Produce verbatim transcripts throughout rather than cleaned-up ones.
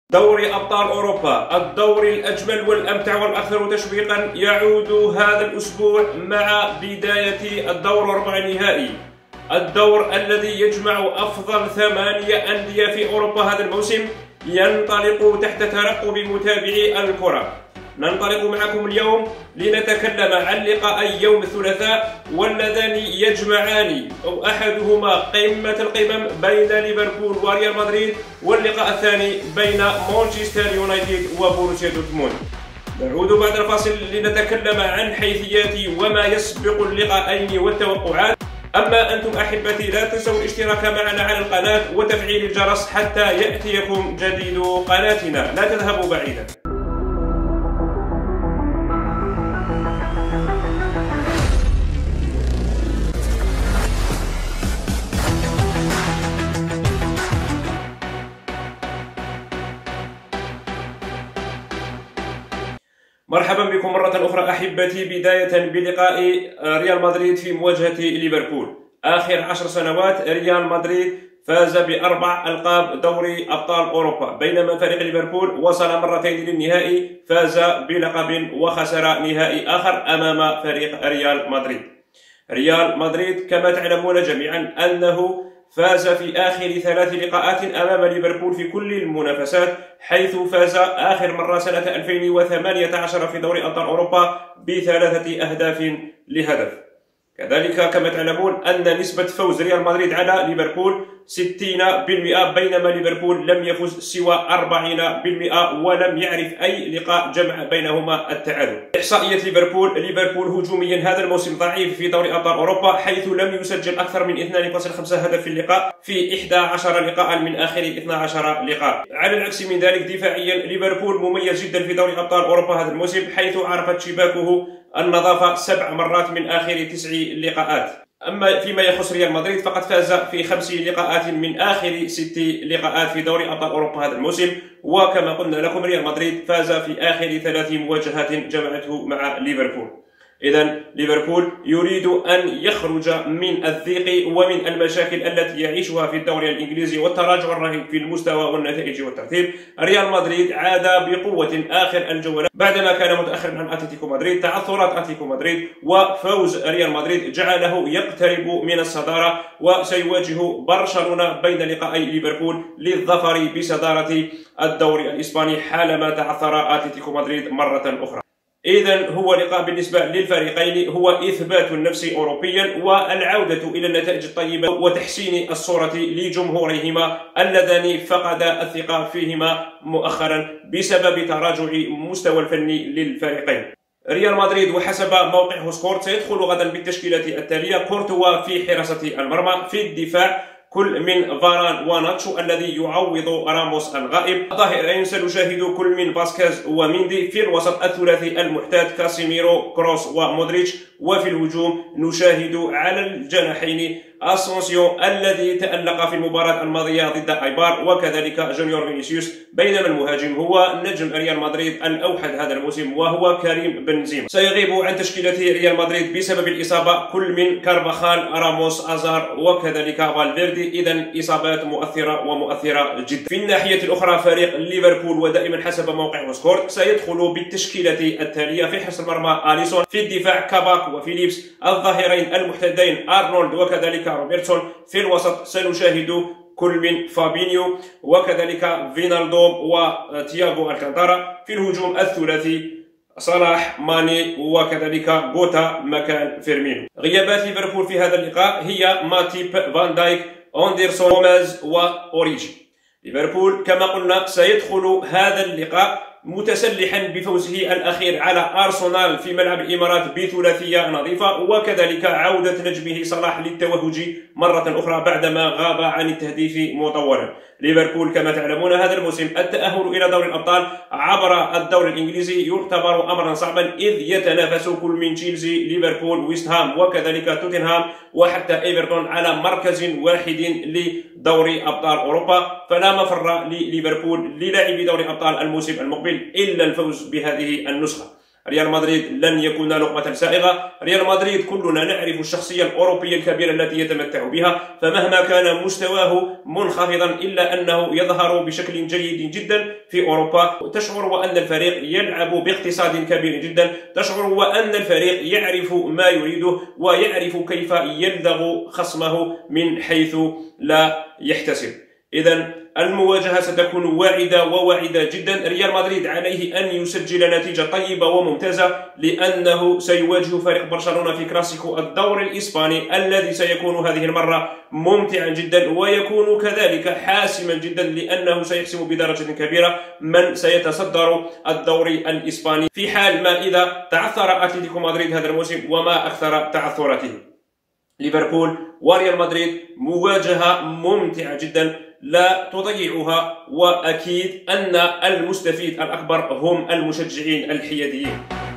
دوري أبطال أوروبا، الدور الأجمل والأمتع والأكثر تشويقا يعود هذا الأسبوع مع بداية الدور الربع النهائي، الدور الذي يجمع أفضل ثمانية أندية في أوروبا. هذا الموسم ينطلق تحت ترقب متابعي الكرة. ننطلق معكم اليوم لنتكلم عن لقاءي يوم الثلاثاء واللذان يجمعان أو أحدهما قمة القمم بين ليفربول وريال مدريد، واللقاء الثاني بين مانشستر يونايتد وبوروسيا دورتموند. نعود بعد الفاصل لنتكلم عن حيثيات وما يسبق اللقاءين والتوقعات. أما أنتم أحبتي لا تنسوا الاشتراك معنا على القناة وتفعيل الجرس حتى يأتيكم جديد قناتنا. لا تذهبوا بعيدا. مرحبا بكم مرة أخرى أحبتي، بداية بلقاء ريال مدريد في مواجهة ليفربول. آخر عشر سنوات ريال مدريد فاز بأربع ألقاب دوري أبطال أوروبا، بينما فريق ليفربول وصل مرتين للنهائي، فاز بلقب وخسر نهائي آخر أمام فريق ريال مدريد. ريال مدريد كما تعلمون جميعا أنه فاز في آخر ثلاث لقاءات أمام ليفربول في كل المنافسات، حيث فاز آخر مرة سنة ألفين وثمانية عشر في دوري أبطال أوروبا بثلاثة أهداف لهدف. كذلك كما تعلمون أن نسبة فوز ريال مدريد على ليفربول ستين بالمئة، بينما ليفربول لم يفز سوى أربعين بالمئة ولم يعرف أي لقاء جمع بينهما التعادل. إحصائية ليفربول ليفربول هجوميا هذا الموسم ضعيف في دوري أبطال أوروبا، حيث لم يسجل أكثر من اثنين فاصلة خمسة هدف في اللقاء في إحدى عشرة لقاء من آخر اثني عشر لقاء. على العكس من ذلك دفاعيا ليفربول مميز جدا في دوري أبطال أوروبا هذا الموسم، حيث عرفت شباكه النظافة سبع مرات من آخر تسع لقاءات. أما فيما يخص ريال مدريد فقد فاز في خمس لقاءات من آخر ست لقاءات في دوري أبطال أوروبا هذا الموسم، وكما قلنا لكم ريال مدريد فاز في آخر ثلاث مواجهات جمعته مع ليفربول. إذن ليفربول يريد أن يخرج من الضيق ومن المشاكل التي يعيشها في الدوري الإنجليزي والتراجع الرهيب في المستوى والنتائج والترتيب. ريال مدريد عاد بقوة آخر الجولات بعدما كان متأخرا عن أتلتيكو مدريد. تعثرات أتلتيكو مدريد وفوز ريال مدريد جعله يقترب من الصدارة، وسيواجه برشلونة بين لقاءي ليفربول للظفر بصدارة الدوري الإسباني حالما تعثر أتلتيكو مدريد مرة أخرى. إذن هو لقاء بالنسبة للفريقين هو إثبات النفس أوروبيا والعودة إلى النتائج الطيبة وتحسين الصورة لجمهوريهما اللذان فقدا الثقة فيهما مؤخرا بسبب تراجع مستوى الفني للفريقين. ريال مدريد وحسب موقع سكور سيدخل غدا بالتشكيلة التالية: كورتوا في حراسة المرمى، في الدفاع كل من فاران وناتشو الذي يعوض راموس الغائب، الظاهرين سنشاهد كل من فاسكيز وميندي، في الوسط الثلاثي المحتاج كاسيميرو كروس ومودريتش، وفي الهجوم نشاهد على الجناحين اسونسيو الذي تألق في المباراة الماضية ضد ايبار، وكذلك جونيور فينيسيوس، بينما المهاجم هو نجم ريال مدريد الأوحد هذا الموسم وهو كريم بنزيما. سيغيب عن تشكيلة ريال مدريد بسبب الإصابة كل من كارفاخال، راموس، أزار، وكذلك فالفيردي. إذن إصابات مؤثرة ومؤثرة جدا. في الناحية الأخرى فريق ليفربول ودائما حسب موقع سكور سيدخل بالتشكيلة التالية: في حراسة المرمى أليسون، في الدفاع كاباك وفيليبس، الظاهرين المحتدين أرنولد وكذلك روبرتسون، في الوسط سنشاهد كل من فابينيو وكذلك فينالدوم وتياغو الكانتارا، في الهجوم الثلاثي صلاح، ماني، وكذلك غوتا مكان فيرمينو. غيابات ليفربول في هذا اللقاء هي ماتيب، فان دايك، أندرسون، غوميز وأوريجي. ليفربول كما قلنا سيدخل هذا اللقاء متسلحا بفوزه الأخير على أرسنال في ملعب الإمارات بثلاثية نظيفة، وكذلك عودة نجمه صلاح للتوهج مرة أخرى بعدما غاب عن التهديف مطولا. ليفربول كما تعلمون هذا الموسم التأهل إلى دوري الأبطال عبر الدوري الإنجليزي يعتبر أمرا صعبا، إذ يتنافس كل من تشيلسي، ليفربول، ويست هام، وكذلك توتنهام وحتى إيفرتون على مركز واحد لدوري أبطال أوروبا. فلا مفر لليفربول للاعبي دوري أبطال الموسم المقبل إلا الفوز بهذه النسخة. ريال مدريد لن يكون لقمة سائغة. ريال مدريد كلنا نعرف الشخصية الأوروبية الكبيرة التي يتمتع بها، فمهما كان مستواه منخفضا إلا أنه يظهر بشكل جيد جدا في أوروبا. تشعر وأن الفريق يلعب باقتصاد كبير جدا، تشعر وأن الفريق يعرف ما يريده ويعرف كيف يلدغ خصمه من حيث لا يحتسب. إذن المواجهة ستكون واعدة وواعدة جدا. ريال مدريد عليه أن يسجل نتيجة طيبة وممتازة، لأنه سيواجه فريق برشلونة في كلاسيكو الدوري الإسباني الذي سيكون هذه المرة ممتعا جدا، ويكون كذلك حاسما جدا، لأنه سيحسم بدرجة كبيرة من سيتصدر الدوري الإسباني في حال ما إذا تعثر أتلتيكو مدريد هذا الموسم، وما أكثر تعثراته. ليفربول وريال مدريد مواجهة ممتعة جدا لا تضيعها، وأكيد أن المستفيد الأكبر هم المشجعين الحياديين.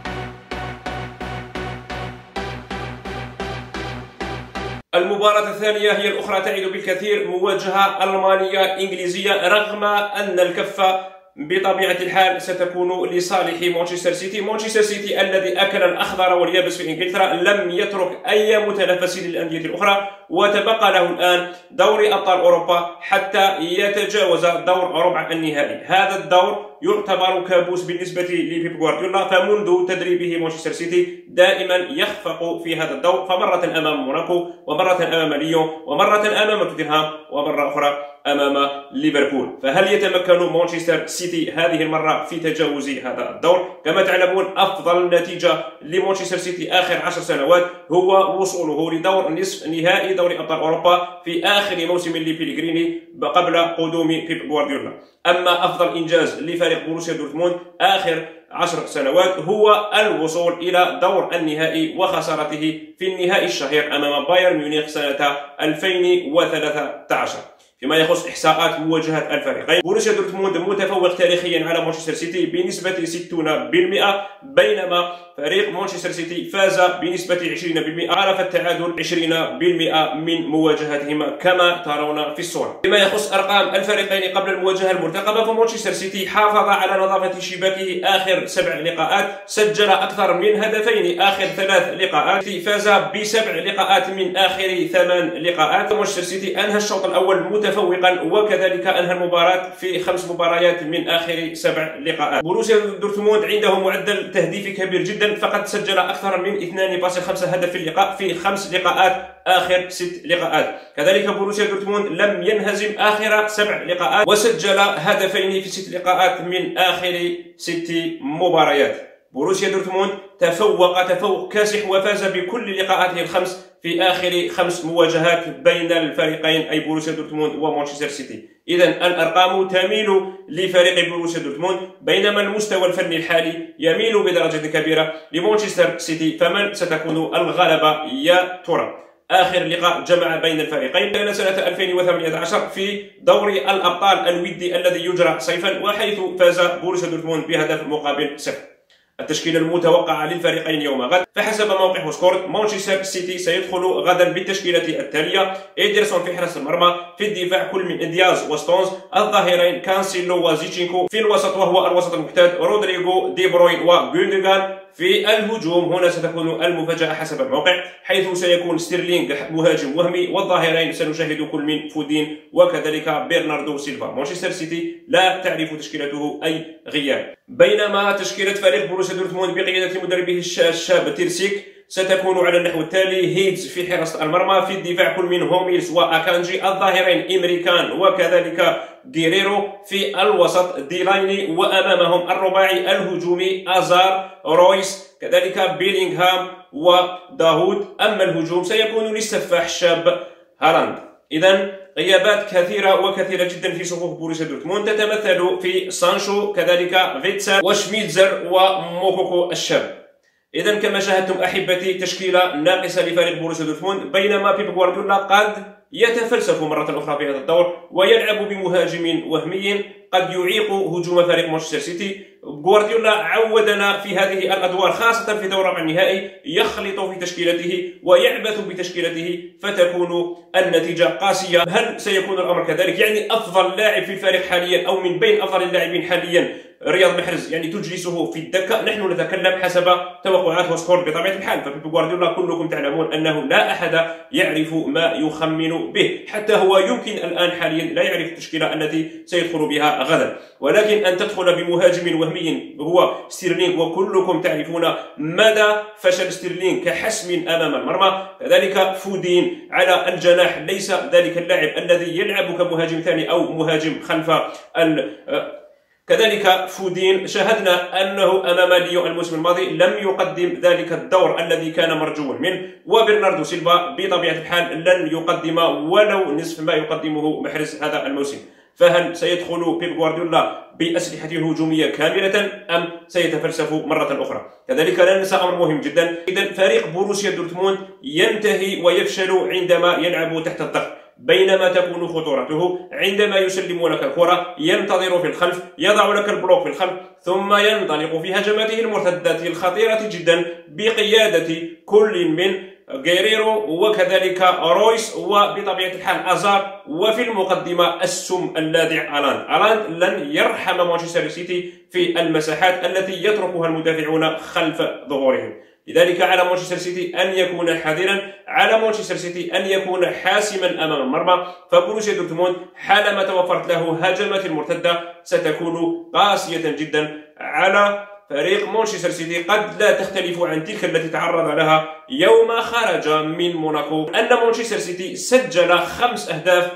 المباراة الثانية هي الأخرى تعد بالكثير، مواجهة ألمانية إنجليزية، رغم أن الكفة بطبيعة الحال ستكون لصالح مانشستر سيتي. مانشستر سيتي الذي أكل الأخضر واليابس في إنجلترا لم يترك أي متنافس للأندية الأخرى، وتبقى له الآن دوري أبطال أوروبا حتى يتجاوز دور ربع النهائي. هذا الدور يعتبر كابوس بالنسبة لبيب غوارديولا، فمنذ تدريبه مانشستر سيتي دائما يخفق في هذا الدور، فمرة أمام موناكو، ومرة أمام ليون، ومرة أمام توتنهام، ومرة أخرى أمام ليفربول. فهل يتمكن مانشستر سيتي هذه المرة في تجاوز هذا الدور؟ كما تعلمون أفضل نتيجة لمانشستر سيتي آخر عشر سنوات هو وصوله لدور نصف نهائي دوري أبطال أوروبا في آخر موسم لبيلغريني قبل قدوم بيب غوارديولا. أما أفضل إنجاز لفريق بروسيا دورتموند آخر عشر سنوات هو الوصول إلى دور النهائي وخسارته في النهائي الشهير أمام بايرن ميونخ سنة ألفين وثلاثة عشر. فيما يخص إحصاءات مواجهة الفريقين، بروسيا دورتموند متفوق تاريخيا على مانشستر سيتي بنسبة ستين بالمئة، بينما فريق مانشستر سيتي فاز بنسبة عشرين بالمئة، عرف التعادل عشرين بالمئة من مواجهتهما كما ترون في الصورة. فيما يخص أرقام الفريقين قبل المواجهة المرتقبة، فمانشستر سيتي حافظ على نظافة شباكه آخر سبع لقاءات، سجل أكثر من هدفين آخر ثلاث لقاءات، فاز بسبع لقاءات من آخر ثمان لقاءات. مانشستر سيتي أنهى الشوط الأول متفوقا، وكذلك أنهى المباراة في خمس مباريات من آخر سبع لقاءات. بروسيا دورتموند عنده معدل تهديفي كبير جدا، فقد سجل أكثر من اثنين فاصلة خمسة هدف في اللقاء في خمس لقاءات آخر ست لقاءات. كذلك بروسيا دورتموند لم ينهزم آخر سبع لقاءات، وسجل هدفين في ست لقاءات من آخر ست مباريات. بروسيا دورتموند تفوق تفوق كاسح وفاز بكل لقاءاته الخمس في آخر خمس مواجهات بين الفريقين، أي بروسيا دورتموند ومانشستر سيتي. إذن الأرقام تميل لفريق بروسيا دورتموند، بينما المستوى الفني الحالي يميل بدرجة كبيرة لمانشستر سيتي. فمن ستكون الغلبة يا ترى؟ آخر لقاء جمع بين الفريقين كان سنة ألفين وثمانية عشر في دوري الأبطال الودي الذي يجرى صيفا، وحيث فاز بروسيا دورتموند بهدف مقابل صفر. التشكيلة المتوقعة للفريقين يوم غد، فحسب موقع سكورت مانشستر سيتي سيدخل غدا بالتشكيلة التالية: إيدرسون في حراسة المرمى، في الدفاع كل من دياز وستونز، الظهيرين كانسيلو وزيتشينكو، في الوسط وهو الوسط المعتاد رودريغو، دي بروين وغوندوغان. في الهجوم هنا ستكون المفاجأة حسب الموقع، حيث سيكون ستيرلينغ مهاجم وهمي، والظاهرين سنشاهد كل من فودين وكذلك برناردو سيلفا. مانشستر سيتي لا تعرف تشكيلته أي غياب، بينما تشكيلة فريق بروسيا دورتموند بقيادة مدربه الشاب تيرسيك ستكون على النحو التالي: هيدز في حراسة المرمى، في الدفاع كل من هوميلز وأكانجي، الظاهرين إمريكان وكذلك غيريرو، في الوسط ديلايني، وأمامهم الرباعي الهجومي أزار، رويس، كذلك بيلينغهام وداوود. أما الهجوم سيكون للسفاح الشاب هالاند. إذن غيابات كثيرة وكثيرة جدا في صفوف بروسيا دورتموند، تتمثل في سانشو، كذلك فيتسا وشميتزر وموكوكو الشاب. إذن كما شاهدتم أحبتي، تشكيلة ناقصة لفريق بروسيا دورتموند، بينما بيب غوارديولا قد يتفلسف مرة أخرى في هذا الدور ويلعب بمهاجم وهمي قد يعيق هجوم فريق مانشستر سيتي. غوارديولا عودنا في هذه الأدوار خاصة في دور ربع النهائي، يخلط في تشكيلته ويعبث بتشكيلته فتكون النتيجة قاسية. هل سيكون الأمر كذلك؟ يعني أفضل لاعب في الفريق حاليا أو من بين أفضل اللاعبين حاليا رياض محرز يعني تجلسه في الدكة. نحن نتكلم حسب توقعات وسكور بطبيعة الحال، فبيب جوارديولا كلكم تعلمون أنه لا أحد يعرف ما يخمن به، حتى هو يمكن الآن حاليا لا يعرف التشكيلة التي سيدخل بها غدا. ولكن أن تدخل بمهاجم وهمي هو ستيرلينغ، وكلكم تعرفون مدى فشل ستيرلينغ كحسم أمام المرمى. كذلك فودين على الجناح ليس ذلك اللاعب الذي يلعب كمهاجم ثاني أو مهاجم خلف ال كذلك فودين شاهدنا أنه أمام ليون الموسم الماضي لم يقدم ذلك الدور الذي كان مرجوا منه، وبرناردو سيلفا بطبيعة الحال لن يقدم ولو نصف ما يقدمه محرز هذا الموسم. فهل سيدخل بيب جوارديولا بأسلحته الهجومية كاملة أم سيتفلسف مرة أخرى؟ كذلك لا ننسى أمر مهم جدا، إذا فريق بوروسيا دورتموند ينتهي ويفشل عندما يلعب تحت الضغط، بينما تكون خطورته عندما يسلم لك الكرة، ينتظر في الخلف، يضع لك البلوك في الخلف، ثم ينطلق في هجماته المرتدات الخطيرة جدا بقيادة كل من غيريرو وكذلك رويس وبطبيعة الحال أزار، وفي المقدمة السم اللاذع ألاند. ألاند لن يرحم مانشستر سيتي في المساحات التي يتركها المدافعون خلف ظهورهم. لذلك على مانشستر سيتي أن يكون حذرا، على مانشستر سيتي أن يكون حاسما أمام المرمى. فبروسيا دورتموند حالما توفرت له هجمات المرتدة ستكون قاسية جدا على فريق مانشستر سيتي، قد لا تختلف عن تلك التي تعرض لها يوم خرج من موناكو، أن مانشستر سيتي سجل خمس أهداف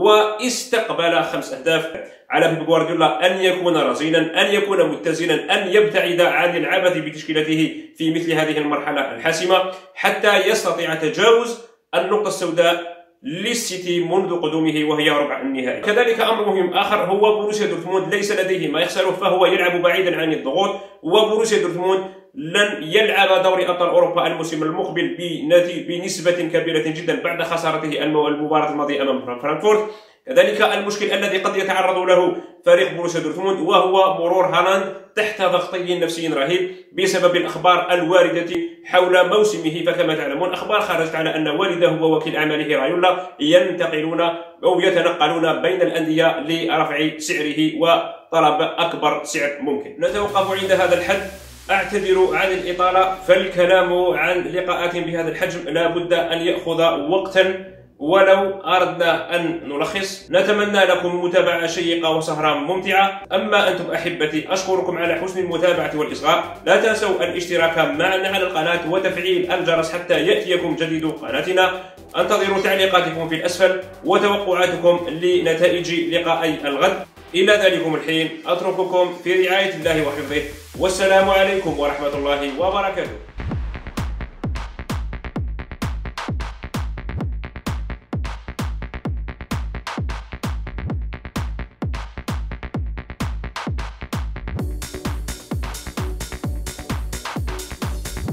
واستقبل خمس أهداف. على بيب جوارديولا أن يكون رزينا، أن يكون متزنا، أن يبتعد عن العبث بتشكيلته في مثل هذه المرحلة الحاسمة حتى يستطيع تجاوز النقطة السوداء للسيتي منذ قدومه وهي ربع النهائي. كذلك أمر مهم آخر هو بروسيا دورتموند ليس لديه ما يخسره، فهو يلعب بعيدا عن الضغوط، وبروسيا دورتموند لن يلعب دوري أبطال أوروبا الموسم المقبل بنسبة كبيرة جدا بعد خسارته المباراة الماضية أمام فرانكفورت. كذلك المشكل الذي قد يتعرض له فريق بروسيا دورتموند وهو مرور هالاند تحت ضغطي نفسي رهيب بسبب الأخبار الواردة حول موسمه. فكما تعلمون أخبار خرجت على أن والده ووكيل أعماله رايولا ينتقلون أو يتنقلون بين الأندية لرفع سعره وطلب أكبر سعر ممكن. نتوقف عند هذا الحد، أعتذر عن الإطالة، فالكلام عن لقاءات بهذا الحجم لا بد أن يأخذ وقتا. ولو أردنا أن نلخص، نتمنى لكم متابعة شيقة وسهرة ممتعة. أما أنتم أحبتي أشكركم على حسن المتابعة والإصغاء، لا تنسوا الاشتراك معنا على القناة وتفعيل الجرس حتى يأتيكم جديد قناتنا. انتظروا تعليقاتكم في الأسفل وتوقعاتكم لنتائج لقاءي الغد. إلى ذلكم الحين أترككم في رعاية الله وحفظه، والسلام عليكم ورحمة الله وبركاته.